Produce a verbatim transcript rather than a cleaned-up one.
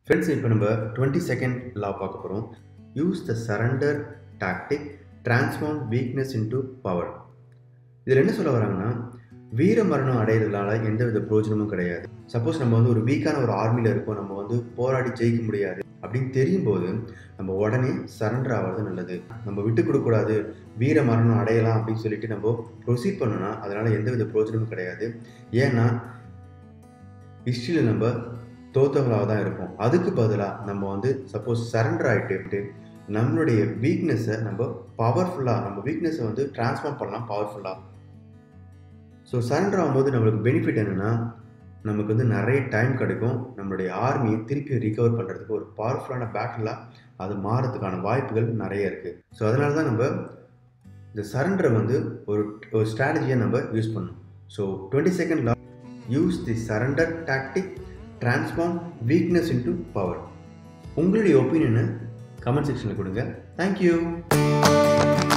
Friends, இப்போ நம்ம twenty second law பார்க்க போகிறோம். Use the surrender tactic transform weakness into power. இதில் என்ன சொல்ல வராங்கன்னா, வீர மரணம் அடையிறதுனால எந்த வித பிரயோஜனமும் கிடையாது. சப்போஸ் நம்ம வந்து ஒரு வீக்கான ஒரு ஆர்மியில் இருக்கோம், நம்ம வந்து போராடி ஜெயிக்க முடியாது அப்படின்னு தெரியும் போது நம்ம உடனே சரண்டர் ஆகிறது நல்லது. நம்ம விட்டு கொடுக்கக்கூடாது, வீர மரணம் அடையலாம் அப்படின்னு சொல்லிட்டு நம்ம ப்ரொசீட் பண்ணோன்னா அதனால் எந்த வித பிரயோஜனமும் கிடையாது. ஏன்னா ஹிஸ்ட்ரியில் நம்ம தோத்தவங்களாக தான் இருப்போம். அதுக்கு பதிலாக நம்ம வந்து சப்போஸ் சரண்டர் ஆகிட்டு நம்மளுடைய வீக்னஸை நம்ம பவர்ஃபுல்லாக நம்ம வீக்னஸை வந்து ட்ரான்ஸ்ஃபார்ம் பண்ணலாம் பவர்ஃபுல்லாக. ஸோ சரண்டர் ஆகும்போது நம்மளுக்கு பெனிஃபிட் என்னென்னா, நமக்கு வந்து நிறைய டைம் கிடைக்கும். நம்மளுடைய ஆர்மியை திருப்பி ரிகவர் பண்ணுறதுக்கு ஒரு பவர்ஃபுல்லான பேட்டிலாக அது மாறதுக்கான வாய்ப்புகள் நிறைய இருக்குது. ஸோ அதனால தான் நம்ம இந்த சரண்டரை வந்து ஒரு ஒரு ஸ்ட்ராட்டஜியை நம்ம யூஸ் பண்ணணும். So twenty second law, use the surrender tactic transform weakness into power. உங்களுடைய ஒப்பீனியனை கமெண்ட் செக்ஷனில் கொடுங்க. தேங்க்யூ.